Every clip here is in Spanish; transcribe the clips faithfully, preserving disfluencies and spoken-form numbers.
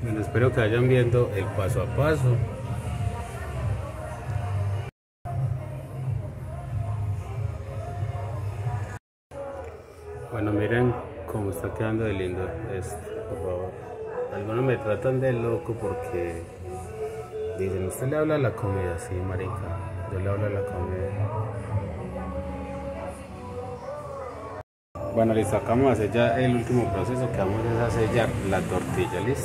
Bueno, espero que vayan viendo el paso a paso. Bueno, miren cómo está quedando de lindo esto, por favor. Algunos me tratan de loco porque dicen, ¿usted le habla a la comida? Sí, marica, yo le hablo a la comida. Bueno, listo, acabamos de hacer ya el último proceso que vamos a sellar la tortilla, listo.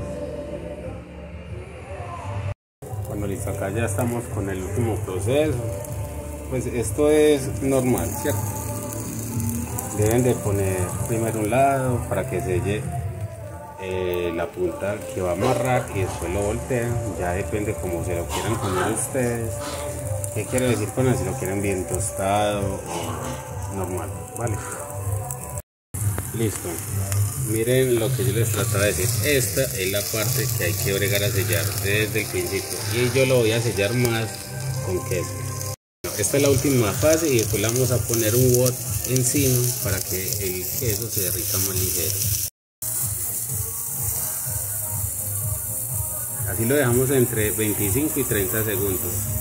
Bueno, listo, acá ya estamos con el último proceso. Pues esto es normal, ¿cierto? Deben de poner primero un lado para que selle eh, la punta que va a amarrar y después lo voltean. Ya depende como se lo quieran poner ustedes. ¿Qué quiere decir con eso? Si lo quieren bien tostado o normal, ¿vale? Listo. Miren lo que yo les trataba de decir. Esta es la parte que hay que bregar a sellar desde el principio. Y yo lo voy a sellar más con queso. Esta es la última fase y después le vamos a poner un wok encima para que el queso se derrita más ligero. Así lo dejamos entre veinticinco y treinta segundos.